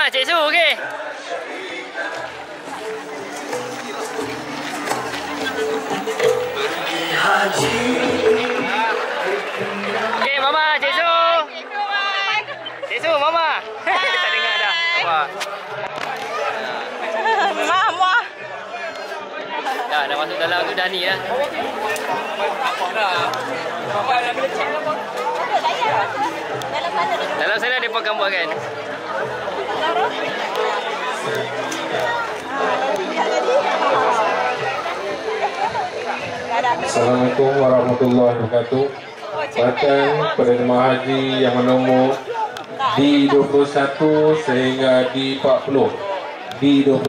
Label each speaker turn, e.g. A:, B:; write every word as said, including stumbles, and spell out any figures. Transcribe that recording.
A: Cik Su, okey. Okey, Mama, Cik Su. Cik Su, Mama. Tak dengar dah. Apa?
B: Mama.
A: Dah, dah masuk dalam tu dah ni lah. Dalam sana dia pakai buat kan?
C: Assalamualaikum warahmatullahi wabarakatuh. Bahkan pada jemaah haji yang bernomor D dua puluh satu sehingga D empat puluh. D dua puluh